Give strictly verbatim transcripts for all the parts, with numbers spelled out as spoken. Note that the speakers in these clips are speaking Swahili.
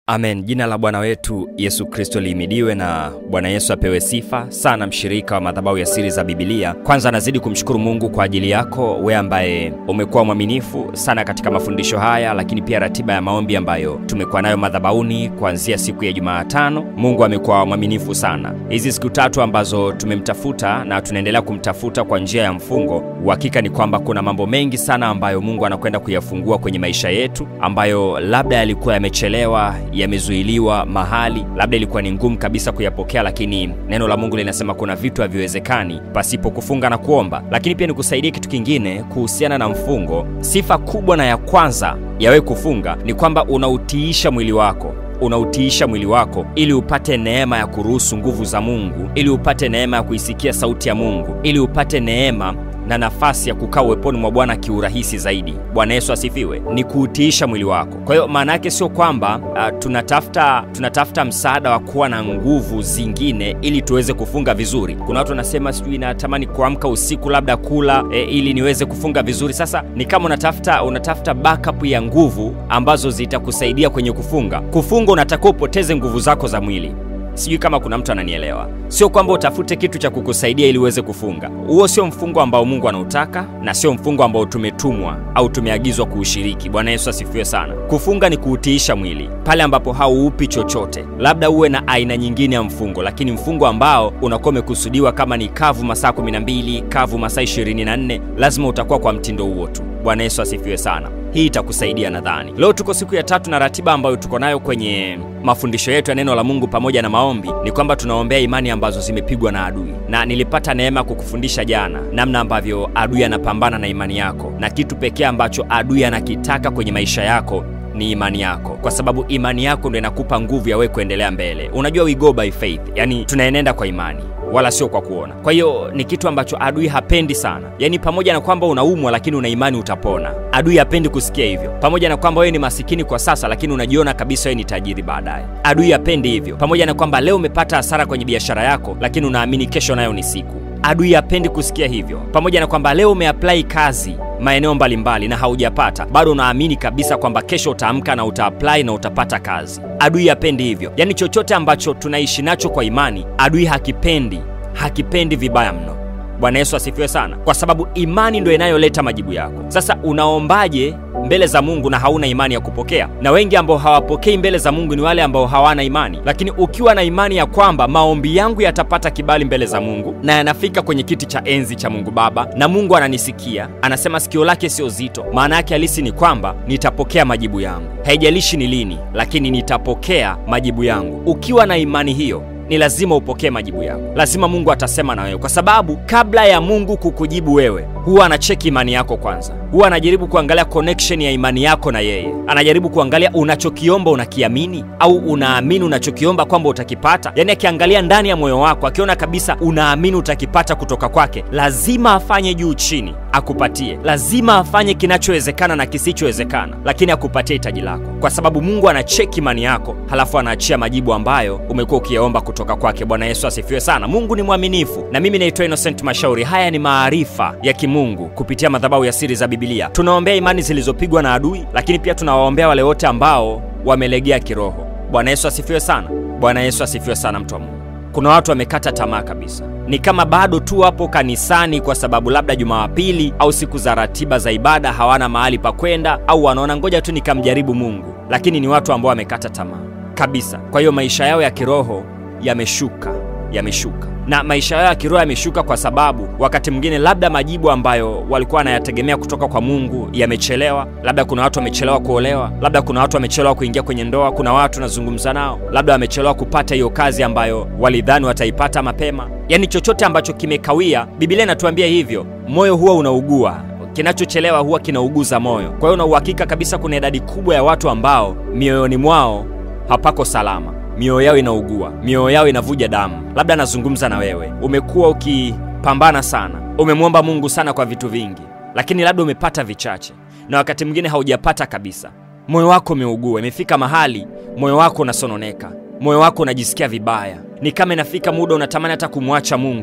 Amen. Jina la Bwana wetu Yesu Kristo lihimidiwe na Bwana Yesu apewe sifa sana. Mshirika wa madhabahu ya siri za Biblia, kwanza nazidi kumshukuru Mungu kwa ajili yako wewe ambaye umekuwa mwaminifu sana katika mafundisho haya, lakini pia ratiba ya maombi ambayo tumekuwa nayo madhabahuni kuanzia siku ya Jumatano. Mungu amekuwa mwaminifu sana. Hizi siku tatu ambazo tumemtafuta na tunaendelea kumtafuta kwa njia ya mfungo, uhakika ni kwamba kuna mambo mengi sana ambayo Mungu anakwenda kuyafungua kwenye maisha yetu, ambayo labda yalikuwa yamechelewa, yamezuiliwa mahali, labda ilikuwa ni ngumu kabisa kuyapokea, lakini neno la Mungu linasema kuna vitu haviwezekani pasipo kufunga na kuomba. Lakini pia nikusaidie kitu kingine kuhusiana na mfungo. Sifa kubwa na ya kwanza ya wewe kufunga ni kwamba unautiisha mwili wako. Unautiisha mwili wako ili upate neema ya kuruhusu nguvu za Mungu, ili upate neema ya kuisikia sauti ya Mungu, ili upate neema na nafasi ya kukaa uweponi mwa Bwana kiurahisi zaidi. Bwana Yesu asifiwe. Ni kuutiisha mwili wako. Kwa hiyo maana yake sio kwamba uh, tunatafuta tunatafuta msaada wa kuwa na nguvu zingine ili tuweze kufunga vizuri. Kuna watu wanasema sijui natamani kuamka usiku labda kula e, ili niweze kufunga vizuri. Sasa ni kama unatafuta unatafuta backup ya nguvu ambazo zitakusaidia kwenye kufunga. Kufunga unatakiwa upoteze nguvu zako za mwili. Sijui kama kuna mtu ananielewa. Sio kwamba utafute kitu cha kukusaidia ili uweze kufunga. Huo sio mfungo ambao Mungu anautaka, na sio mfungo ambao tumetumwa au tumeagizwa kuushiriki. Bwana Yesu asifiwe sana. Kufunga ni kuutiisha mwili pale ambapo hauupi chochote. Labda uwe na aina nyingine ya mfungo, lakini mfungo ambao unakuwa umekusudiwa kama ni kavu masaa kumi na mbili, kavu masaa ishirini na nne, lazima utakuwa kwa mtindo huo tu. Bwana Yesu asifiwe sana. Hii itakusaidia nadhani. Leo tuko siku ya tatu na ratiba ambayo tuko nayo kwenye mafundisho yetu ya neno la Mungu pamoja na maombi ni kwamba tunaombea imani ambazo zimepigwa na adui. Na nilipata neema kukufundisha jana namna ambavyo adui anapambana na imani yako, na kitu pekee ambacho adui anakitaka kwenye maisha yako ni imani yako, kwa sababu imani yako ndio inakupa nguvu ya wewe kuendelea mbele. Unajua we go by faith, yani tunaenenda kwa imani wala sio kwa kuona. Kwa hiyo ni kitu ambacho adui hapendi sana. Yani pamoja na kwamba unaumwa lakini una imani utapona, adui hapendi kusikia hivyo. Pamoja na kwamba wewe ni masikini kwa sasa lakini unajiona kabisa wewe ni tajiri baadaye, adui hapendi hivyo. Pamoja na kwamba leo umepata hasara kwenye biashara yako lakini unaamini kesho nayo ni siku, adui hapendi kusikia hivyo. Pamoja na kwamba leo umeapply kazi maeneo mbalimbali na haujapata, bado unaamini kabisa kwamba kesho utaamka na utaapply na utapata kazi, adui hapendi hivyo. Yani chochote ambacho tunaishi nacho kwa imani, adui hakipendi, hakipendi vibaya mno. Bwana Yesu asifiwe sana. Kwa sababu imani ndio inayoleta majibu yako. Sasa unaombaje mbele za Mungu na hauna imani ya kupokea? Na wengi ambao hawapokei mbele za Mungu ni wale ambao hawana imani. Lakini ukiwa na imani ya kwamba maombi yangu yatapata kibali mbele za Mungu na yanafika kwenye kiti cha enzi cha Mungu Baba na Mungu ananisikia, anasema sikio lake sio zito, maana yake halisi ni kwamba nitapokea majibu yangu. Haijalishi ni lini, lakini nitapokea majibu yangu. Ukiwa na imani hiyo, ni lazima upokee majibu yako. Lazima Mungu atasema na wewe, kwa sababu kabla ya Mungu kukujibu wewe, huwa anacheki imani yako kwanza. Huwa anajaribu kuangalia connection ya imani yako na yeye. Anajaribu kuangalia unachokiomba unakiamini au unaamini unachokiomba kwamba utakipata. Yani akiangalia ndani ya moyo wako, akiona kabisa unaamini utakipata kutoka kwake, lazima afanye juu chini akupatie. Lazima afanye kinachowezekana na kisichowezekana, lakini akupatie hitaji lako, kwa sababu Mungu anacheki imani yako, halafu anaachia majibu ambayo umekuwa ukiyaomba kutoka kwake. Bwana Yesu asifiwe sana. Mungu ni mwaminifu. Na mimi naitwa Innocent Mashauri. Haya ni maarifa ya Ki-Mungu kupitia madhabahu ya siri za Biblia. Tunaombea imani zilizopigwa na adui, lakini pia tunawaombea wale wote ambao wamelegea kiroho. Bwana Yesu asifiwe sana. Bwana Yesu asifiwe sana mtu wa Mungu. Kuna watu wamekata tamaa kabisa. Ni kama bado tu hapo kanisani kwa sababu labda Jumapili au siku za ratiba za ibada hawana mahali pa kwenda, au wanaona ngoja tu nikamjaribu Mungu. Lakini ni watu ambao wamekata tamaa kabisa. Kwa hiyo maisha yao ya kiroho yameshuka, yameshuka. Na maisha yao ya kiroho yameshuka kwa sababu wakati mwingine labda majibu ambayo walikuwa wanayategemea kutoka kwa Mungu yamechelewa. Labda kuna watu wamechelewa kuolewa, labda kuna watu wamechelewa kuingia kwenye ndoa, kuna watu nazungumza nao, labda wamechelewa kupata hiyo kazi ambayo walidhani wataipata mapema. Yani chochote ambacho kimekawia, Biblia inatuambia hivyo, moyo huwa unaugua. Kinachochelewa huwa kinauguza moyo. Kwa hiyo na uhakika kabisa kuna idadi kubwa ya watu ambao mioyoni mwao hapako salama. Mioyo yao inaugua, mioyo yao inavuja damu. Labda nazungumza na wewe, umekuwa ukipambana sana, umemwomba Mungu sana kwa vitu vingi, lakini labda umepata vichache, na wakati mwingine haujapata kabisa. Moyo wako umeugua, imefika mahali moyo wako unasononeka, moyo wako unajisikia vibaya. Ni kama inafika muda unatamani hata kumwacha Mungu,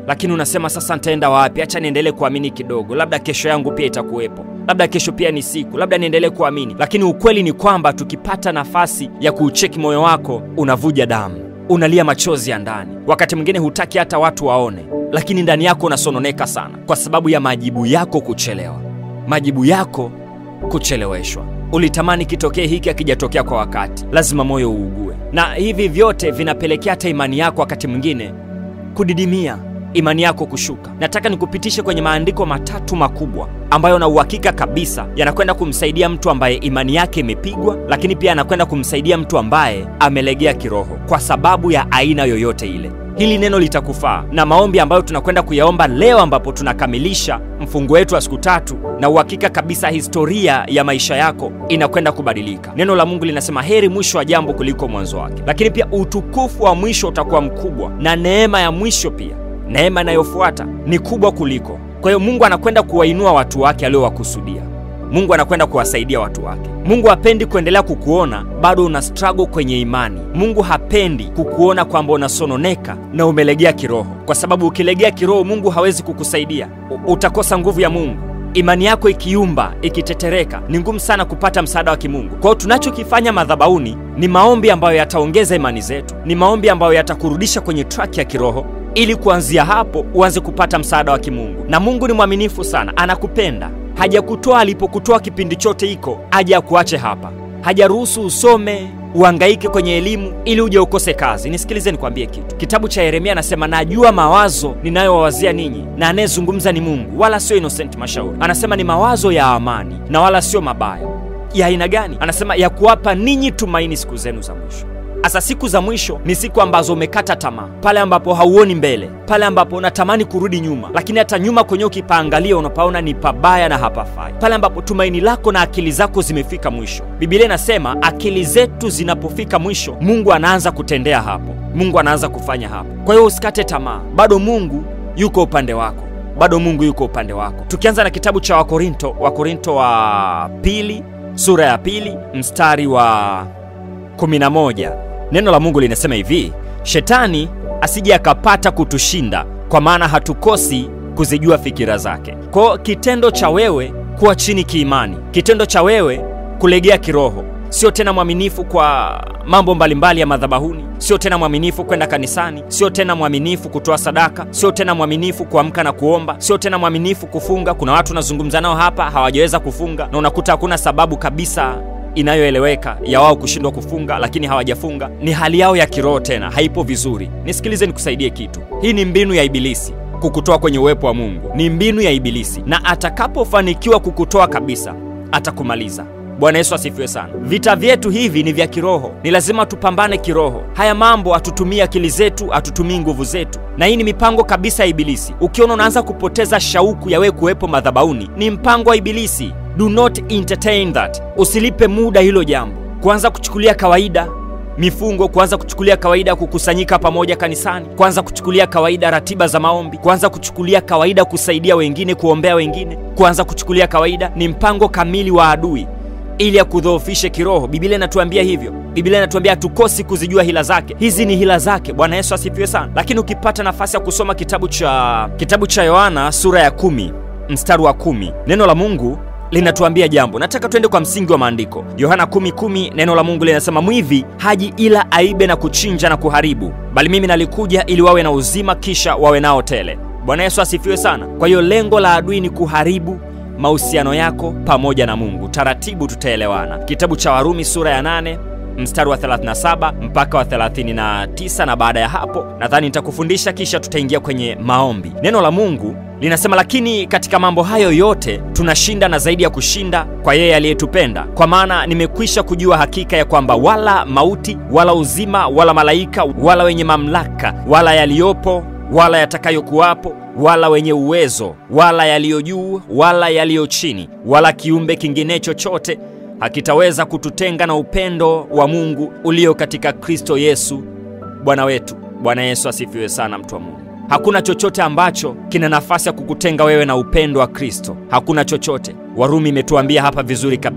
lakini unasema sasa nitaenda wapi? Acha niendelee kuamini kidogo, labda kesho yangu pia itakuwepo, labda kesho pia ni siku, labda niendelee kuamini. Lakini ukweli ni kwamba tukipata nafasi ya kuucheki moyo wako, unavuja damu, unalia machozi ya ndani. Wakati mwingine hutaki hata watu waone, lakini ndani yako unasononeka sana kwa sababu ya majibu yako kuchelewa, majibu yako kucheleweshwa. Ulitamani kitokee hiki, hakijatokea kwa wakati, lazima moyo uugue. Na hivi vyote vinapelekea hata imani yako wakati mwingine kudidimia, imani yako kushuka. Nataka nikupitishe kwenye maandiko matatu makubwa ambayo na uhakika kabisa yanakwenda kumsaidia mtu ambaye imani yake imepigwa, lakini pia anakwenda kumsaidia mtu ambaye amelegea kiroho kwa sababu ya aina yoyote ile. Hili neno litakufaa, na maombi ambayo tunakwenda kuyaomba leo ambapo tunakamilisha mfungo wetu wa siku tatu, na uhakika kabisa historia ya maisha yako inakwenda kubadilika. Neno la Mungu linasema heri mwisho wa jambo kuliko mwanzo wake. Lakini pia utukufu wa mwisho utakuwa mkubwa, na neema ya mwisho pia, neema inayofuata ni kubwa kuliko. Kwa hiyo Mungu anakwenda kuwainua watu wake aliowakusudia. Mungu anakwenda kuwasaidia watu wake. Mungu hapendi kuendelea kukuona bado una struggle kwenye imani. Mungu hapendi kukuona kwamba unasononeka na umelegea kiroho, kwa sababu ukilegea kiroho Mungu hawezi kukusaidia. U utakosa nguvu ya Mungu. Imani yako ikiumba, ikitetereka, ni ngumu sana kupata msaada wa kimungu. Kwa hiyo tunachokifanya madhabahuni ni maombi ambayo yataongeza imani zetu, ni maombi ambayo yatakurudisha kwenye track ya kiroho, ili kuanzia hapo uanze kupata msaada wa kimungu. Na Mungu ni mwaminifu sana, anakupenda. Hajakutoa alipokutoa kipindi chote iko, aje akuache hapa. Hajaruhusu usome, uhangaike kwenye elimu ili uje ukose kazi. Nisikilize nikwambie kitu. Kitabu cha Yeremia anasema, najua mawazo ninayowawazia ninyi, na anayezungumza ni Mungu, wala sio innocent mashauri. Anasema ni mawazo ya amani na wala sio mabaya. Ya aina gani? Anasema ya kuwapa ninyi tumaini siku zenu za mwisho. Asa siku za mwisho ni siku ambazo umekata tamaa, pale ambapo hauoni mbele, pale ambapo unatamani kurudi nyuma, lakini hata nyuma kwenye ukipaangalia unapaona ni pabaya na hapafai, pale ambapo tumaini lako na akili zako zimefika mwisho. Biblia inasema akili zetu zinapofika mwisho, Mungu anaanza kutendea hapo, Mungu anaanza kufanya hapo. Kwa hiyo usikate tamaa, bado Mungu yuko upande wako, bado Mungu yuko upande wako. Tukianza na kitabu cha Wakorinto, Wakorinto wa pili, sura ya pili, mstari wa kumi na moja. Neno la Mungu linasema hivi, Shetani asije akapata kutushinda, kwa maana hatukosi kuzijua fikira zake. Kwa kitendo cha wewe kuwa chini kiimani, kitendo cha wewe kulegea kiroho, sio tena mwaminifu kwa mambo mbalimbali ya madhabahuni, sio tena mwaminifu kwenda kanisani, sio tena mwaminifu kutoa sadaka, sio tena mwaminifu kuamka na kuomba, sio tena mwaminifu kufunga. Kuna watu nazungumza nao hapa hawajaweza kufunga, na unakuta hakuna sababu kabisa inayoeleweka ya wao kushindwa kufunga, lakini hawajafunga. Ni hali yao ya kiroho tena haipo vizuri. Nisikilize nikusaidie kitu. Hii ni mbinu ya ibilisi kukutoa kwenye uwepo wa Mungu. Ni mbinu ya ibilisi, na atakapofanikiwa kukutoa kabisa, atakumaliza. Bwana Yesu asifiwe sana. Vita vyetu hivi ni vya kiroho. Ni lazima tupambane kiroho. Haya mambo atutumia akili zetu, atutumii nguvu zetu. Na hii ni mipango kabisa ya ibilisi. Ukiona unaanza kupoteza shauku ya wewe kuwepo madhabahuni, ni mpango wa ibilisi. Do not entertain that. Usilipe muda hilo jambo. Kuanza kuchukulia kawaida mifungo, kuanza kuchukulia kawaida kukusanyika pamoja kanisani, kuanza kuchukulia kawaida ratiba za maombi, kuanza kuchukulia kawaida kusaidia wengine, kuombea wengine, kuanza kuchukulia kawaida, ni mpango kamili wa adui ili akudhoofishe kiroho. Biblia inatuambia hivyo. Biblia inatuambia hatukosi kuzijua hila zake. Hizi ni hila zake. Bwana Yesu asifiwe sana. Lakini ukipata nafasi ya kusoma kitabu cha kitabu cha Yohana sura ya kumi, mstari wa kumi, neno la Mungu linatuambia jambo. Nataka twende kwa msingi wa maandiko. Yohana kumi kumi, neno la Mungu linasema, mwivi haji ila aibe na kuchinja na kuharibu, bali mimi nalikuja ili wawe na uzima, kisha wawe nao tele. Bwana Yesu asifiwe sana. Kwa hiyo lengo la adui ni kuharibu mahusiano yako pamoja na Mungu. Taratibu tutaelewana. Kitabu cha Warumi sura ya nane, mstari wa thelathini na saba mpaka wa thelathini na tisa, na baada ya hapo nadhani nitakufundisha, kisha tutaingia kwenye maombi. Neno la Mungu linasema, lakini katika mambo hayo yote tunashinda na zaidi ya kushinda kwa yeye aliyetupenda. Kwa maana nimekwisha kujua hakika ya kwamba wala mauti, wala uzima, wala malaika, wala wenye mamlaka, wala yaliopo, wala yatakayokuwapo, wala wenye uwezo, wala yaliyo juu, wala yaliyo chini, wala kiumbe kingine chochote hakitaweza kututenga na upendo wa Mungu ulio katika Kristo Yesu Bwana wetu. Bwana Yesu asifiwe sana, mtu wa Mungu. Hakuna chochote ambacho kina nafasi ya kukutenga wewe na upendo wa Kristo. Hakuna chochote. Warumi imetuambia hapa vizuri kabisa.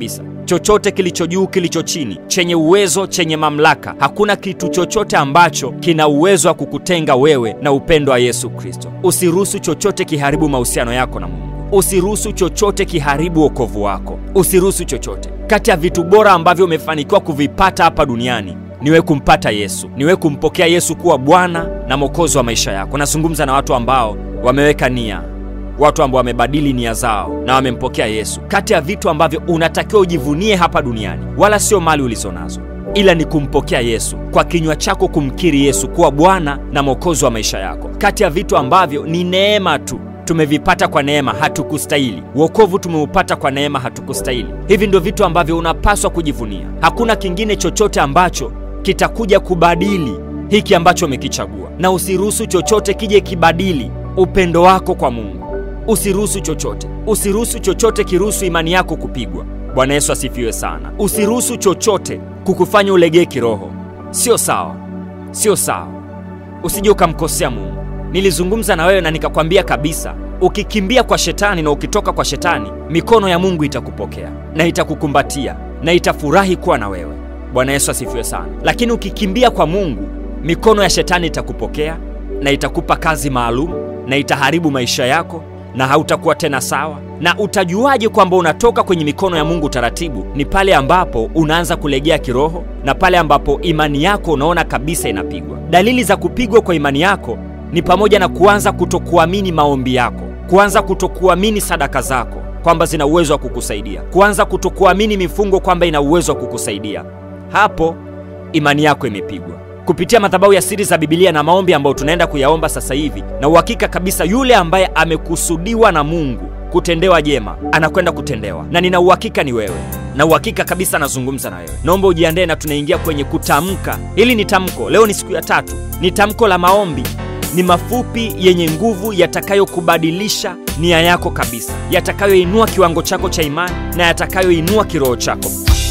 chochote kilicho juu, kilicho chini, chenye uwezo, chenye mamlaka. Hakuna kitu chochote ambacho kina uwezo wa kukutenga wewe na upendo wa Yesu Kristo. Usiruhusu chochote kiharibu mahusiano yako na Mungu. Usiruhusu chochote kiharibu wokovu wako. Usiruhusu chochote. Kati ya vitu bora ambavyo umefanikiwa kuvipata hapa duniani niwe kumpata Yesu, niwe kumpokea Yesu kuwa Bwana na Mwokozi wa maisha yako. Nazungumza na watu ambao wameweka nia, watu ambao wamebadili nia zao na wamempokea Yesu. Kati ya vitu ambavyo unatakiwa ujivunie hapa duniani, wala sio mali ulizonazo, ila ni kumpokea Yesu, kwa kinywa chako kumkiri Yesu kuwa Bwana na Mwokozi wa maisha yako. Kati ya vitu ambavyo ni neema tu, tumevipata kwa neema, hatukustahili. Wokovu tumeupata kwa neema, hatukustahili. Hivi ndio vitu ambavyo unapaswa kujivunia. Hakuna kingine chochote ambacho kitakuja kubadili hiki ambacho umekichagua. Na usiruhusu chochote kije kibadili upendo wako kwa Mungu. Usiruhusu chochote. Usiruhusu chochote kiruhusu imani yako kupigwa. Bwana Yesu asifiwe sana. Usiruhusu chochote kukufanya ulegee kiroho. Sio sawa. Sio sawa. Usije ukamkosea Mungu. Nilizungumza na wewe na nikakwambia kabisa, ukikimbia kwa Shetani na ukitoka kwa Shetani, mikono ya Mungu itakupokea na itakukumbatia na itafurahi kuwa na wewe. Bwana Yesu asifiwe sana. Lakini ukikimbia kwa Mungu, mikono ya Shetani itakupokea na itakupa kazi maalum na itaharibu maisha yako na hautakuwa tena sawa. Na utajuaje kwamba unatoka kwenye mikono ya Mungu taratibu? Ni pale ambapo unaanza kulegea kiroho na pale ambapo imani yako unaona kabisa inapigwa. Dalili za kupigwa kwa imani yako ni pamoja na kuanza kutokuamini maombi yako, kuanza kutokuamini sadaka zako kwamba zina uwezo wa kukusaidia, kuanza kutokuamini mifungo kwamba ina uwezo wa kukusaidia. Hapo imani yako imepigwa. Kupitia madhabahu ya siri za Biblia na maombi ambayo tunaenda kuyaomba sasa hivi, na uhakika kabisa yule ambaye amekusudiwa na Mungu kutendewa jema anakwenda kutendewa, na nina uhakika ni wewe, na uhakika kabisa nazungumza na wewe. Naomba ujiandae na tunaingia kwenye kutamka. Hili ni tamko. Leo ni siku ya tatu. Ni tamko la maombi. Ni mafupi yenye nguvu yatakayokubadilisha nia yako kabisa, yatakayoinua kiwango chako cha imani na yatakayoinua kiroho chako.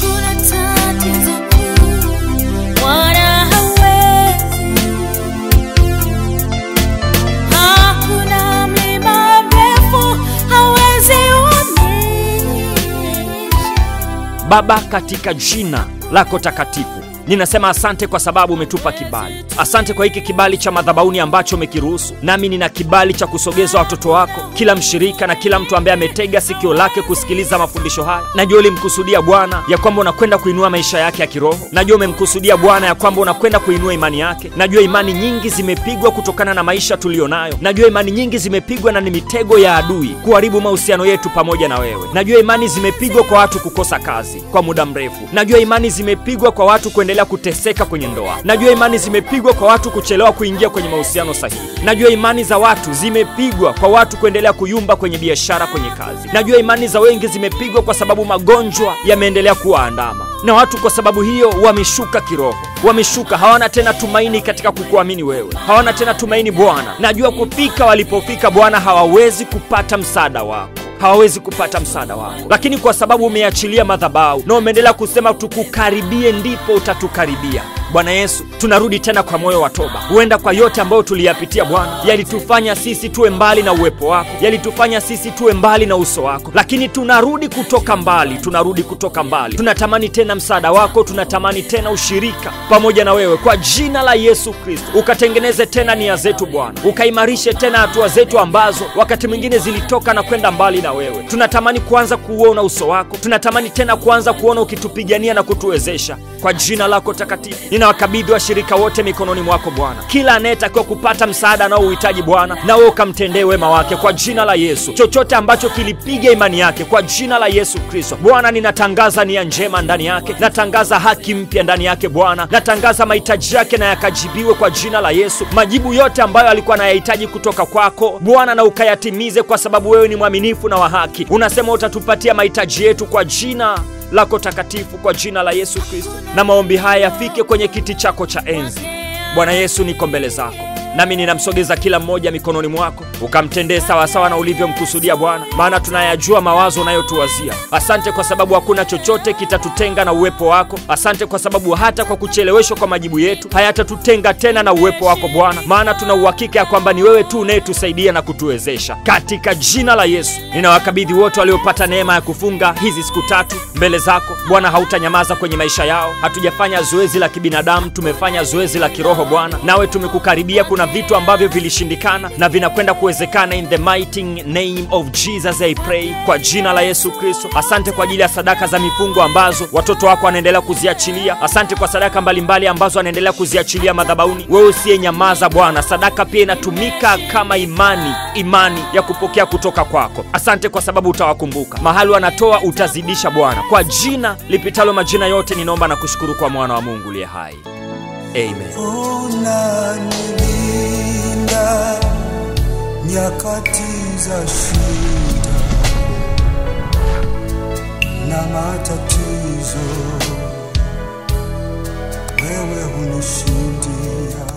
Baba, katika jina lako takatifu, ninasema asante kwa sababu umetupa kibali. Asante kwa hiki kibali cha madhabahuni ambacho umekiruhusu. Nami nina kibali cha kusogeza watoto wako, kila mshirika na kila mtu ambaye ametega sikio lake kusikiliza mafundisho haya. Najua ulimkusudia Bwana ya kwamba unakwenda kuinua maisha yake ya kiroho. Najua umemkusudia Bwana ya kwamba unakwenda kuinua imani yake. Najua imani nyingi zimepigwa kutokana na maisha tulionayo. Najua imani nyingi zimepigwa na ni mitego ya adui kuharibu mahusiano yetu pamoja na wewe. Najua imani zimepigwa kwa watu kukosa kazi kwa muda mrefu. Najua imani zimepigwa kwa watu kuendelea kuteseka kwenye ndoa. Najua imani zimepigwa kwa watu kuchelewa kuingia kwenye mahusiano sahihi. Najua imani za watu zimepigwa kwa watu kuendelea kuyumba kwenye biashara, kwenye kazi. Najua imani za wengi zimepigwa kwa sababu magonjwa yameendelea kuwaandama, na watu kwa sababu hiyo wameshuka kiroho. Wameshuka, hawana tena tumaini katika kukuamini wewe. Hawana tena tumaini Bwana. Najua kufika walipofika Bwana hawawezi kupata msaada wako. Hawawezi kupata msaada wako. Lakini kwa sababu umeachilia madhabahu na umeendelea kusema tukukaribie, ndipo utatukaribia. Bwana Yesu, tunarudi tena kwa moyo wa toba. Huenda kwa yote ambayo tuliyapitia Bwana yalitufanya sisi tuwe mbali na uwepo wako, yalitufanya sisi tuwe mbali na uso wako. Lakini tunarudi kutoka mbali, tunarudi kutoka mbali. Tunatamani tena msaada wako, tunatamani tena ushirika pamoja na wewe. Kwa jina la Yesu Kristo, ukatengeneze tena nia zetu Bwana, ukaimarishe tena hatua zetu ambazo wakati mwingine zilitoka na kwenda mbali na wewe. Tunatamani kuanza kuona uso wako, tunatamani tena kuanza kuona ukitupigania na kutuwezesha. Kwa jina lako takatifu, ninawakabidhi washirika wote mikononi mwako Bwana. Kila anayetakiwa kupata msaada na uhitaji Bwana, na wewe ukamtendee wema wake kwa jina la Yesu. Chochote ambacho kilipiga imani yake, kwa jina la Yesu Kristo Bwana, ninatangaza nia njema ndani yake, natangaza haki mpya ndani yake Bwana, natangaza mahitaji yake na yakajibiwe kwa jina la Yesu. Majibu yote ambayo alikuwa anayahitaji kutoka kwako Bwana, na ukayatimize, kwa sababu wewe ni mwaminifu na wa haki. Unasema utatupatia mahitaji yetu kwa jina lako takatifu, kwa jina la Yesu Kristo. Na maombi haya yafike kwenye kiti chako cha enzi. Bwana Yesu, niko mbele zako. nami ninamsogeza kila mmoja mikononi mwako, ukamtendee sawa sawa na ulivyomkusudia Bwana, maana tunayajua mawazo unayotuwazia. Asante kwa sababu hakuna chochote kitatutenga na uwepo wako. Asante kwa sababu hata kwa kucheleweshwa kwa majibu yetu hayatatutenga tena na uwepo wako Bwana, maana tuna uhakika ya kwamba ni wewe tu unayetusaidia na kutuwezesha. Katika jina la Yesu ninawakabidhi wote waliopata neema ya kufunga hizi siku tatu mbele zako Bwana. Hautanyamaza kwenye maisha yao. Hatujafanya zoezi la kibinadamu, tumefanya zoezi la kiroho Bwana, nawe tumekukaribia. Kuna vitu ambavyo vilishindikana na vinakwenda kuwezekana. In the mighty name of Jesus I pray, kwa jina la Yesu Kristo. Asante kwa ajili ya sadaka za mifungo ambazo watoto wako wanaendelea kuziachilia. Asante kwa sadaka mbalimbali ambazo wanaendelea kuziachilia madhabahuni. Wewe usiyenyamaza Bwana, sadaka pia inatumika kama imani, imani ya kupokea kutoka kwako. Asante kwa sababu utawakumbuka mahali wanatoa, utazidisha Bwana. Kwa jina lipitalo majina yote ninaomba na kushukuru kwa mwana wa Mungu aliye hai. Amen. Unanilinda nyakati za shida na matatizo, wewe hunishindia.